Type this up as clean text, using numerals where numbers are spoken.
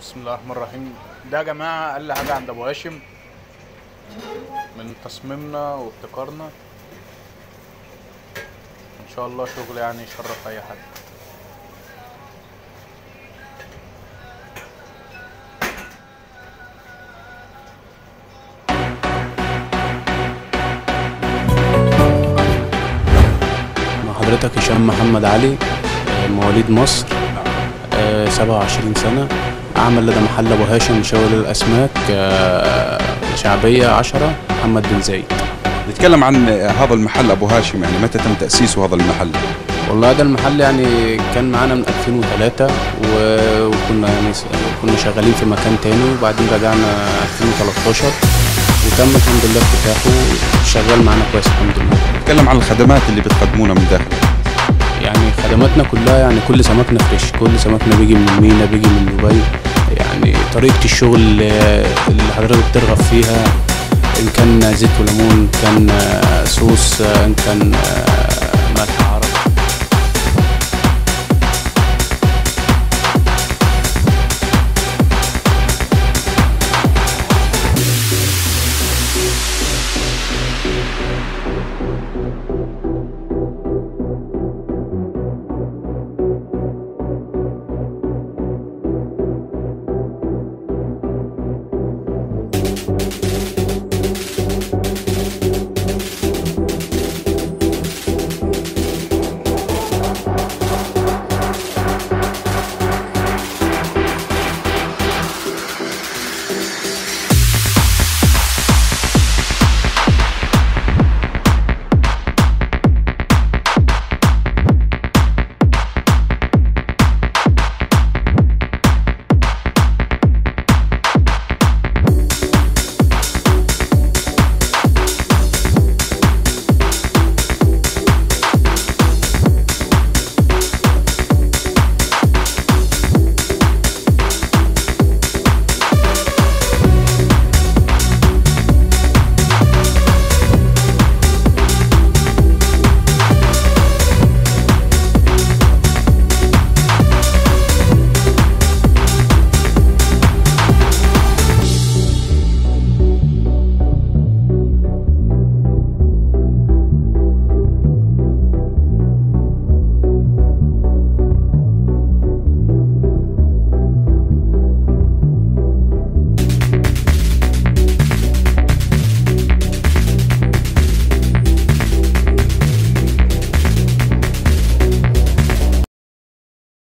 بسم الله الرحمن الرحيم. ده يا جماعة أقل حاجة عند أبو هاشم من تصميمنا وابتكارنا، إن شاء الله شغل يعني يشرف أي حد. مع حضرتك هشام محمد علي، مواليد مصر، 27 سنة، أعمل لدى محل أبو هاشم شغل الأسماك، شعبية 10، محمد بن زايد. نتكلم عن هذا المحل أبو هاشم، يعني متى تم تأسيسه هذا المحل؟ والله هذا المحل يعني كان معانا من 2003 وكنا يعني كنا شغالين في مكان تاني، وبعدين رجعنا 2013 وتم الحمد لله افتتاحه، شغال معانا كويس الحمد لله. نتكلم عن الخدمات اللي بتقدمونها من داخل. يعني خدماتنا كلها، يعني كل سمكنا فريش، كل سمكنا بيجي من المينا، بيجي من دبي. يعني طريقة الشغل اللي حضرتك بترغب فيها، إن كان زيت وليمون، إن كان صوص، إن كان